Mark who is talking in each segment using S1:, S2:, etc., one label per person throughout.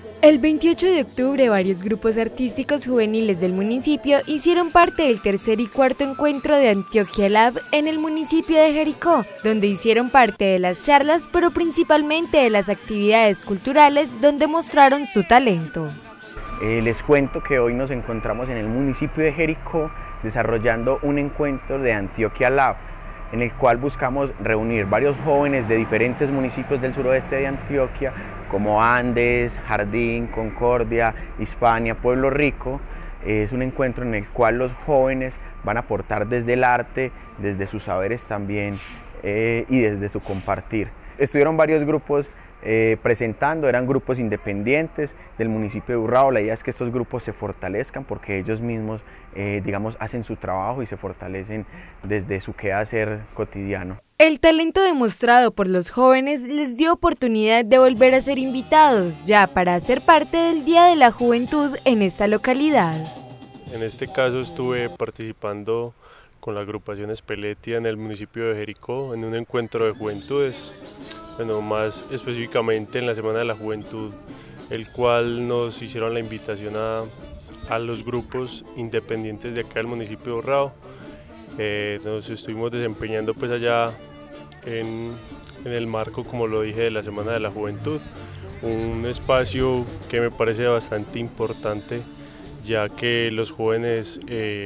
S1: El 28 de octubre, varios grupos artísticos juveniles del municipio hicieron parte del tercer y cuarto encuentro de Antioquia Lab en el municipio de Jericó, donde hicieron parte de las charlas, pero principalmente de las actividades culturales donde mostraron su talento.
S2: Les cuento que hoy nos encontramos en el municipio de Jericó desarrollando un encuentro de Antioquia Lab, en el cual buscamos reunir varios jóvenes de diferentes municipios del suroeste de Antioquia, como Andes, Jardín, Concordia, Hispania, Pueblo Rico. Es un encuentro en el cual los jóvenes van a aportar desde el arte, desde sus saberes también y desde su compartir. Estuvieron varios grupos presentando, eran grupos independientes del municipio de Urrao. La idea es que estos grupos se fortalezcan porque ellos mismos, hacen su trabajo y se fortalecen desde su quehacer cotidiano.
S1: El talento demostrado por los jóvenes les dio oportunidad de volver a ser invitados, ya para hacer parte del Día de la Juventud en esta localidad.
S3: En este caso estuve participando con la agrupación Speletia en el municipio de Jericó en un encuentro de juventudes, más específicamente en la Semana de la Juventud, el cual nos hicieron la invitación a los grupos independientes de acá del municipio de Urrao. Nos estuvimos desempeñando pues allá en el marco, como lo dije, de la Semana de la Juventud, un espacio que me parece bastante importante, ya que los jóvenes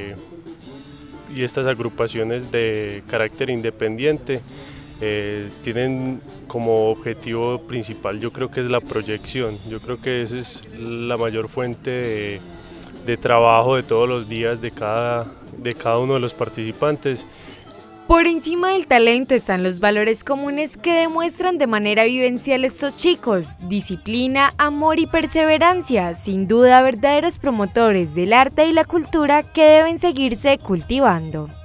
S3: y estas agrupaciones de carácter independiente tienen como objetivo principal, yo creo que es la proyección. Yo creo que esa es la mayor fuente de trabajo de todos los días de cada uno de los participantes.
S1: Por encima del talento están los valores comunes que demuestran de manera vivencial estos chicos: disciplina, amor y perseverancia, sin duda verdaderos promotores del arte y la cultura que deben seguirse cultivando.